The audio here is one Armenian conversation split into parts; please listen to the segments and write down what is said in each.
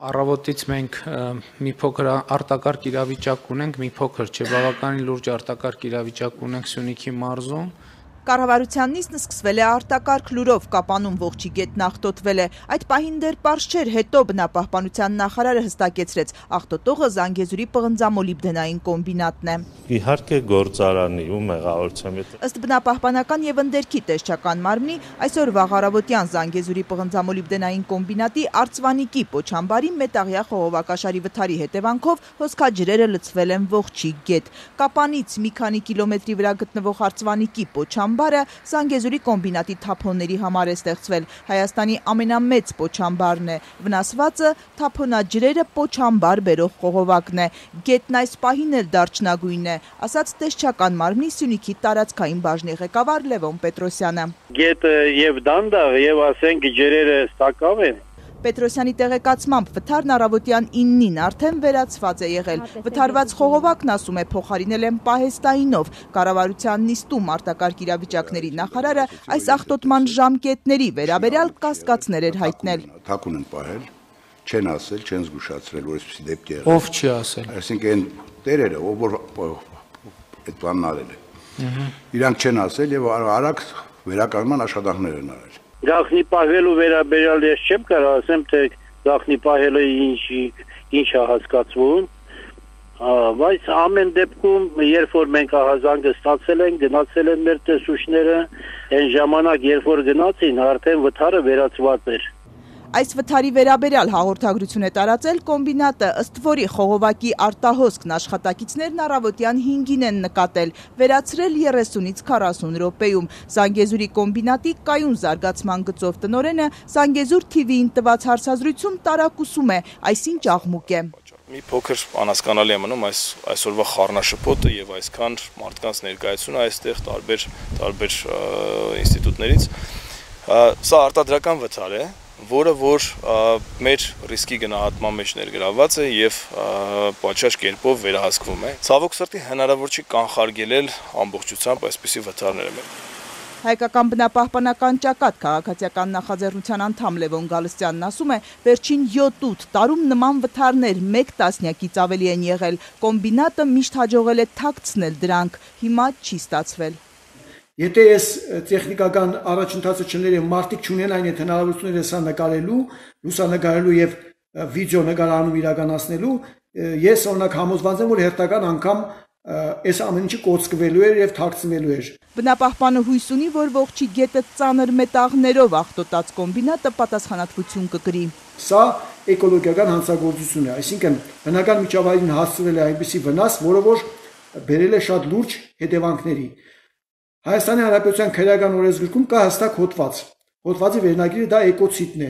Առավոտից մենք մի փոքր արտակարգ իրավիճակ ունենք, մի փոքր չէ, բավականին լուրջ արտակարգ իրավիճակ ունենք Սյունիքի մարզում։ Կառավարության նիստն սկսվել է արտակարգ լուրով, Կապանում ողջի գետն աղտոտվել է։ Այդ պահին դեռ պարզ չէր, հետո բնապահպանության նախարարը հստակեցրեց, աղտոտողը Զանգեզուրի պղնձամոլիբդենային կոմբինատն է։ Իհարկե գործարանի ու մեղավորությամբ։ Ըստ բնապահպանական եւ ընդերքի տեսչական մարմնի, այսօր վաղ առավոտյան Զանգեզուրի պղնձամոլիբդենային կոմբինատի Արծվանիկի Պոչամբարի մետաղյա խողովակաշարի վթարի հետևանքով հոսքաջրերը լցվել են ողջի գետ։ Կապանից մի քանի կիլոմետրի վրա գտնվող Արծվանիկի Պոչամբարը Զանգեզուրի կոմբինատի թափոնների համար է ստեղծվել։ Հայաստանի ամենամեծ Պոչամբարն է։ Վնասվածը թափոնաջրերը Պոչամբար բերող խողովակն է։ Գետն այս պահին էլ դարչնագույն է, ասաց տեսչական մարմնի Սյունիքի տարածքային բաժնի ղեկավար Լևոն Պետրոսյանը։ Գետը եւ դանդաղ եւ ասենք ջրերը ստակավ են։ Պետրոսյանի տեղեկացմամբ վթարն առավոտյան 9-ին արդեն վերացված է եղել։ Վթարված խողովակն, ասում է, փոխարինել են պահեստայինով։ Կառավարության նիստում արտակարգ իրավիճակների նախարարը այս աղտոտման ժամկետների վերաբերյալ կասկածներ էր հայտնել։ Թաքուն են պահել, չեն ասել, չեն զգուշացրել, որ այսպիսի դեպք եղել։ Ով չի ասել։ Այսինքն այն տերերը, ով այդ բանն արել է։ Իրանք չեն ասել եւ արագ վերականգնման աշխատանքներ են արել։ Գախնի պահելու վերաբերյալ ես չեմ կարող ասեմ, թե գախնի պահելը ինչ է հասկացվում, բայց ամեն դեպքում, երբ որ մենք ահազանգը ստացել ենք, գնացել են մեր տեսուչները, այն ժամանակ, երբ որ գնացին, արդեն վթարը վերացված էր։ Այս վթարի վերաբերյալ հաղորդագրություն է տարածել կոմբինատը, ըստ որի խողովակի արտահոսքն աշխատակիցներն առավոտյան 5-ին են նկատել, վերացրել 30-ից 40 րոպեում։ Զանգեզուրի կոմբինատի կայուն զարգացման գծով տնօրենը Զանգեզուր TV-ին տված հարցազրույցում տարակուսում է, այսինչ աղմուկ է։ Մի փոքր անհասկանալի է մնում այսօրվա խառնաշփոթը եւ այսքան մարդկանց ներկայությունը այստեղ տարբեր ինստիտուտներից։ Սա արտադրական վթար է, որը մեր ռիսկի գնահատման մեջ ներգրավված է եւ պատշաճ կերպով վերահսկվում է։ Ցավոք սրտի հնարավոր չի կանխարգելել ամբողջությամբ այսպիսի վթարները։ Հայկական բնապահպանական ճակատ քաղաքացիական նախաձեռնության անդամ Լևոն Գալստյանն ասում է, վերջին 7-8 տարում նման վթարներ 1 տասնյակից ավելի են եղել։ Կոմբինատը միշտ հաջողել է թաքցնել դրանք, հիմա չի ստացվել։ Եթե ես տեխնիկական առաջընթացը չներեմ, մարդիկ չունեն այն հնարավորությունները սա նկարելու, լուսանկարելու եւ վիդեո նկարանում իրականացնելու, ես օրինակ համոզված եմ, որ հերթական անգամ այս ամեն ինչը կոծկվելու էր եւ թաքցվելու էր։ Բնապահպանը հույս ունի, որ ողջի գետը ծանր մետաղներով աղտոտած կոմբինատը պատասխանատվություն կկրի։ Սա էկոլոգիական հանցագործություն է, այսինքն բնական միջավայրին հասցվել է այնպիսի վնաս, որը որ բերել է շատ լուրջ հետևանքների։ Հայաստանի Հանրապետության քրեական օրենսգրքում կա հստակ հոդված։ Հոդվածի վերնագիրը դա էկոցիդն է։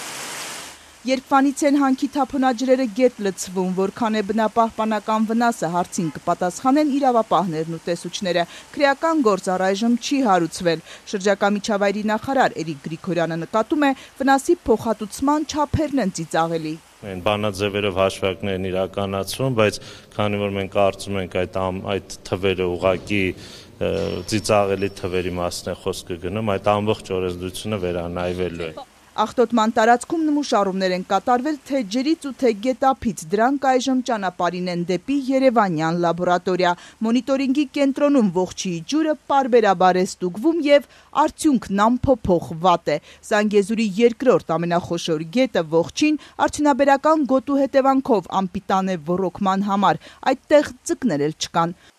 Երբ են հանքի թափոնաջրերը գետ լցվում, որքան է բնապահպանական վնասը, հարցին կպատասխանեն իրավապահներն ու տեսուչները։ Քրեական գործ առայժմ չի հարուցվել։ Շրջակա միջավայրի նախարար Էրիկ Գրիգորյանը նկատում է, վնասի փոխհատուցման չափերն են ծիծաղելի։ Այն բանաձևերով հաշվարկներ են իրականացվում, բայց քանի որ մենք կարծում ենք այդ թվերը ուղղակի ծիծաղելի թվերի մասն է խոսքը գնում, այդ ամբողջ օրենսդրությունը վերանայվելու է։ Աղտոտման տարածքում նմուշառումներ են կատարվել թե ջրից ու թե գետափից, դրանք այժմ ճանապարհին են դեպի Երևանյան լաբորատորիա։ Մոնիտորինգի կենտրոնում ողջի ջուրը պարբերաբար է ստուգվում եւ արդյունքն ամփոփող վատ է։ Զանգեզուրի երկրորդ ամենախոշոր գետը ողջին արդյունաբերական գոտու հետևանքով անպիտան է ոռոգման համար, այդտեղ ձկներ էլ չկան։